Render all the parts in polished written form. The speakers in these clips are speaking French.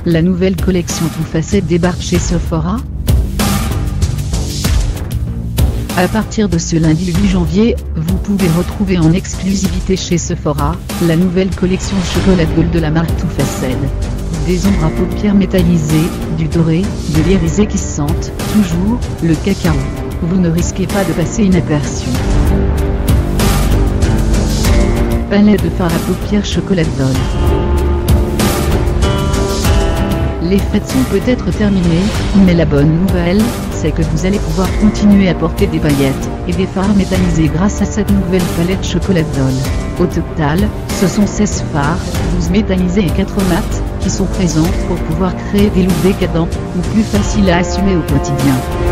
La nouvelle collection Too Faced débarque chez Sephora. À partir de ce lundi 8 janvier, vous pouvez retrouver en exclusivité chez Sephora, la nouvelle collection Chocolat Gold de la marque Too Faced. Des ombres à paupières métallisées, du doré, de l'irisé qui sentent, toujours, le cacao. Vous ne risquez pas de passer inaperçu. Palette de fard à paupières Chocolat Gold. Les fêtes sont peut-être terminées, mais la bonne nouvelle, c'est que vous allez pouvoir continuer à porter des paillettes et des fards métallisés grâce à cette nouvelle palette Chocolat Gold. Au total, ce sont 16 fards, 12 métallisés et 4 mats, qui sont présents pour pouvoir créer des looks décadents, ou plus faciles à assumer au quotidien.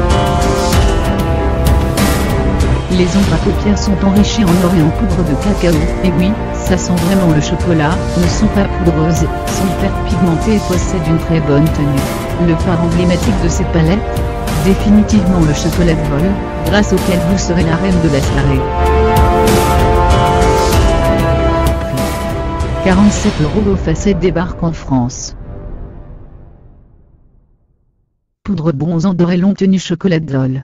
Les ombres à paupières sont enrichies en or et en poudre de cacao, et oui, ça sent vraiment le chocolat, ne sont pas poudreuses, sont hyper pigmentées et possèdent une très bonne tenue. Le phare emblématique de cette palette, définitivement le chocolat Gold, grâce auquel vous serez la reine de la soirée. Prix 47 € Too Faced débarque en France. Poudre bronzant doré long tenue Chocolat Gold.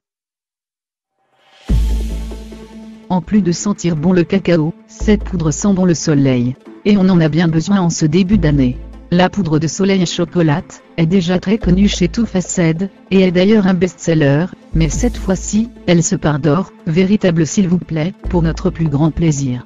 En plus de sentir bon le cacao, cette poudre sent bon le soleil. Et on en a bien besoin en ce début d'année. La poudre de soleil chocolat est déjà très connue chez Too Faced, et est d'ailleurs un best-seller, mais cette fois-ci, elle se pardore, véritable s'il vous plaît, pour notre plus grand plaisir.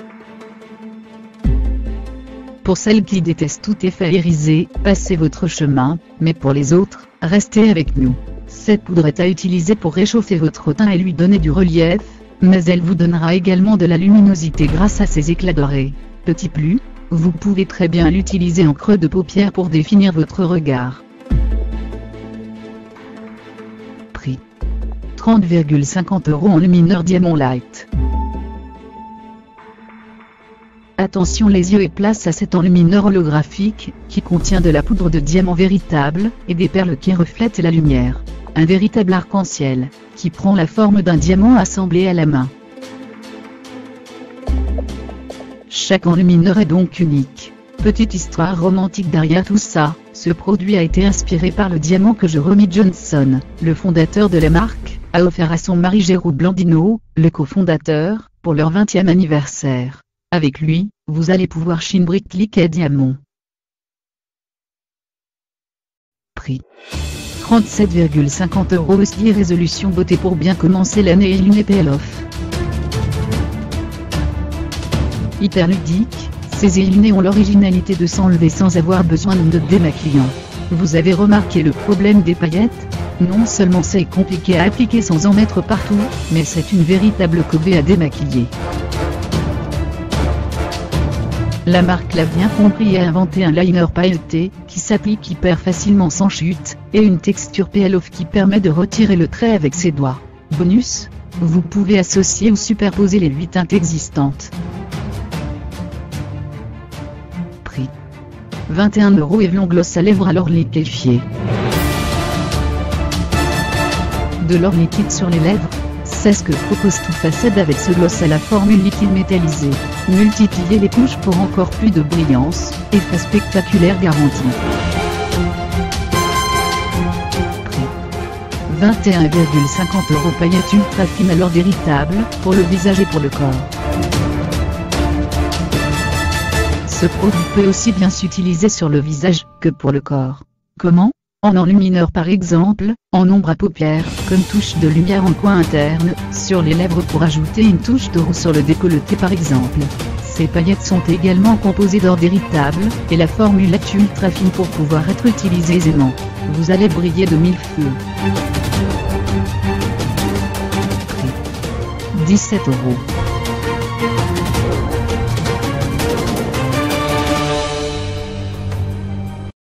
Pour celles qui détestent tout effet irisé, passez votre chemin, mais pour les autres, restez avec nous. Cette poudre est à utiliser pour réchauffer votre teint et lui donner du relief, mais elle vous donnera également de la luminosité grâce à ses éclats dorés. Petit plus, vous pouvez très bien l'utiliser en creux de paupière pour définir votre regard. Prix 30,50 € en lumineur Diamond Light. Attention les yeux et place à cet enlumineur holographique, qui contient de la poudre de diamant véritable, et des perles qui reflètent la lumière. Un véritable arc-en-ciel, qui prend la forme d'un diamant assemblé à la main. Chaque enlumineur est donc unique. Petite histoire romantique derrière tout ça, ce produit a été inspiré par le diamant que Jeremy Johnson, le fondateur de la marque, a offert à son mari Jérôme Blandino, le cofondateur, pour leur 20e anniversaire. Avec lui, vous allez pouvoir shine brick et diamant. Prix 37,50 € aussi résolution beauté pour bien commencer l'année et une payoff. Hyper ludique, ces illuminés ont l'originalité de s'enlever sans avoir besoin de démaquillant. Vous avez remarqué le problème des paillettes? Non seulement c'est compliqué à appliquer sans en mettre partout, mais c'est une véritable corvée à démaquiller. La marque l'a bien compris et a inventé un liner pailleté, qui s'applique hyper facilement sans chute, et une texture payoff qui permet de retirer le trait avec ses doigts. Bonus, vous pouvez associer ou superposer les 8 teintes existantes. Prix 21 € Evelyn gloss à lèvres à l'or liquéfié. De l'or liquide sur les lèvres, c'est ce que propose Too Faced avec ce gloss à la formule liquide métallisée. Multipliez les couches pour encore plus de brillance, effet spectaculaire garanti. Prix 21,50 € paillettes ultra fines à l'or véritable, pour le visage et pour le corps. Ce produit peut aussi bien s'utiliser sur le visage que pour le corps. Comment? En enlumineur par exemple, en ombre à paupières, comme touche de lumière en coin interne, sur les lèvres pour ajouter une touche de rouge sur le décolleté par exemple. Ces paillettes sont également composées d'or véritable, et la formule est ultra fine pour pouvoir être utilisée aisément. Vous allez briller de mille feux. Prix 17 €.